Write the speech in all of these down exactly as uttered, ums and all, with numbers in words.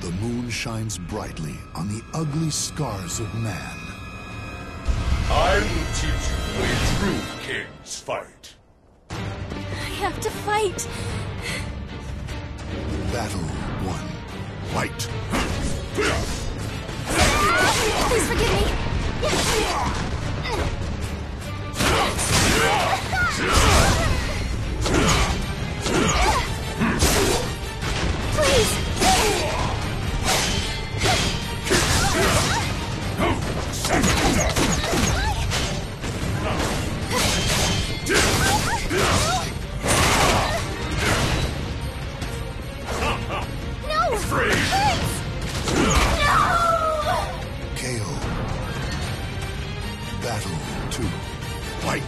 The moon shines brightly on the ugly scars of man. I will teach you the way true kings fight. I have to fight. Battle one. Fight. Please forgive me. Please. No! Freeze! No! K O. Battle two. Fight.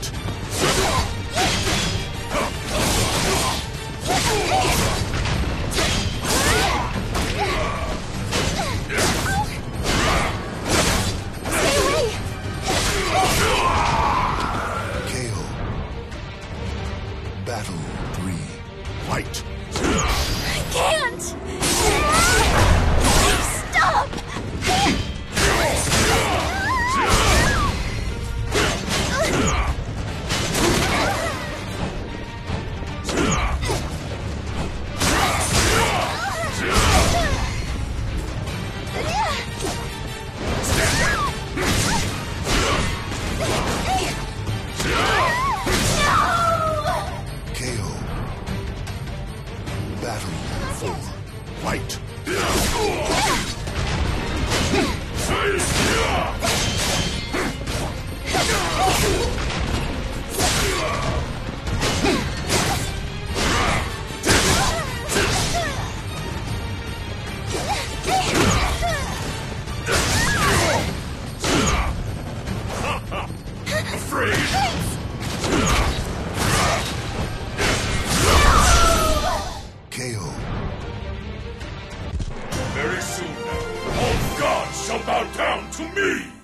K O. Battle three. Fight. I can't! Stop! K O. Battle four. Fight. K O. Very soon now, all gods shall bow down to me!